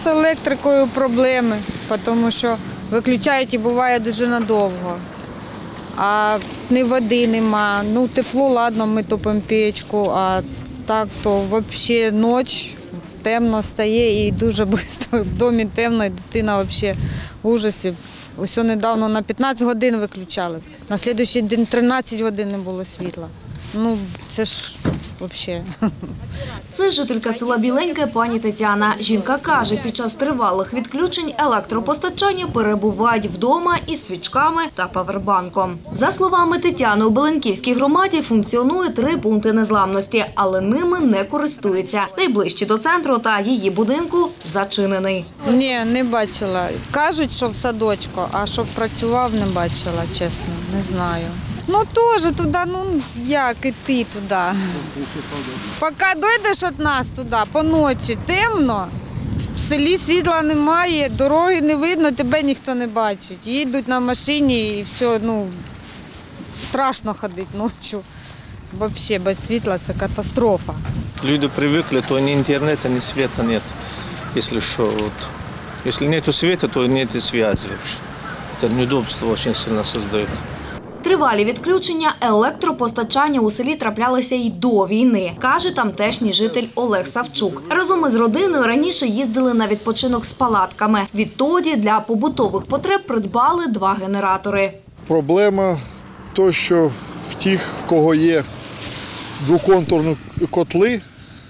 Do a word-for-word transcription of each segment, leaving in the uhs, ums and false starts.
з електрикою проблеми, тому що виключають і буває дуже надовго. А ні води нема, ну тепло, ладно, ми топимо печку, а так то взагалі ніч, темно стає і дуже швидко в домі темно, і дитина взагалі в ужасі. Ось недавно на п'ятнадцять годин виключали, на наступний день тринадцять годин не було світла. Ну, це ж взагалі. Це жителька села Біленьке пані Тетяна. Жінка каже, під час тривалих відключень електропостачання перебувають вдома із свічками та павербанком. За словами Тетяни, у Біленьківській громаді функціонує три пункти незламності, але ними не користуються. Найближчий до центру та її будинку зачинений. Ні, не бачила. Кажуть, що в садочку, а щоб працював, не бачила, чесно, не знаю. Ну теж туди, ну як іти туди. Поки дійдеш від нас туди, по ночі темно, в селі світла немає, дороги не видно, тебе ніхто не бачить. Їдуть на машині і все, ну, страшно ходити ночі. Взагалі без світла це катастрофа. Люди привикли, то ні інтернету, ні світу немає. Якщо що, от. Якщо немає світу, то немає зв'язку. Це неудобство дуже сильно створює. Тривалі відключення електропостачання у селі траплялися й до війни, каже тамтешній житель Олег Савчук. Разом із родиною раніше їздили на відпочинок з палатками. Відтоді для побутових потреб придбали два генератори. Проблема то, що в тих, в кого є двоконтурні котли,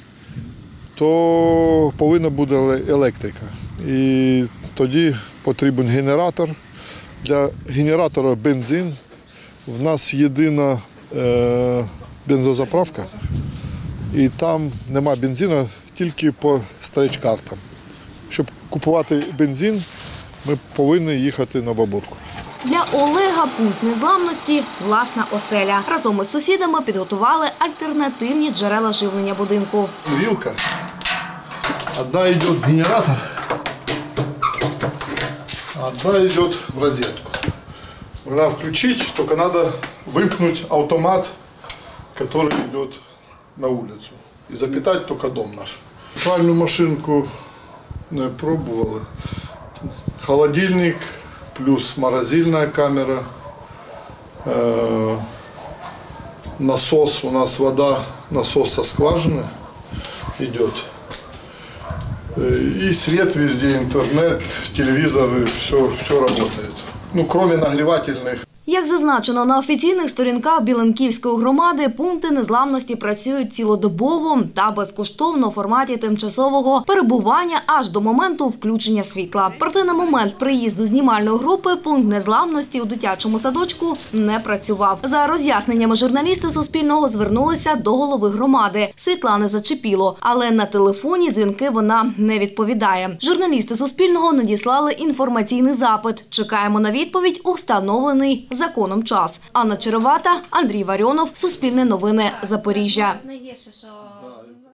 то повинна бути електрика. І тоді потрібен генератор. Для генератора бензин. У нас єдина е, бензозаправка, і там нема бензину, тільки по стрейч-картам. Щоб купувати бензин, ми повинні їхати на Бабурку. Для Олега пункт незламності – власна оселя. Разом із сусідами підготували альтернативні джерела живлення будинку. Вилка. Одна йде в генератор, а одна йде в розетку. Когда включить, только надо выпнуть автомат, который идет на улицу. И запитать только дом наш. Пральную машинку не пробовали. Холодильник плюс морозильная камера. Насос, у нас вода, насос со скважины идет. И свет везде, интернет, телевизоры, все, все работает. Ну, кроме нагрівательних. Як зазначено на офіційних сторінках Біленківської громади, пункти незламності працюють цілодобово та безкоштовно у форматі тимчасового перебування аж до моменту включення світла. Проте на момент приїзду знімальної групи пункт незламності у дитячому садочку не працював. За роз'ясненнями журналісти Суспільного звернулися до голови громади. Світлани зачепіло, але на телефоні дзвінки вона не відповідає. Журналісти Суспільного надіслали інформаційний запит. Чекаємо на відповідь у встановлений законом час. Анна Черевата, Андрій Варіонов, Суспільне новини, Запоріжжя. Найгірше, що